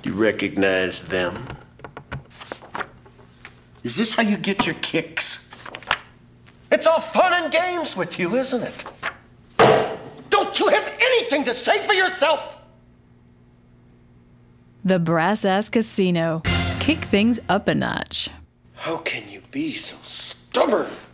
Do you recognize them? Is this how you get your kicks? It's all fun and games with you, isn't it? Don't you have anything to say for yourself? The Brass Ass Casino. Kick things up a notch. How can you be so stubborn?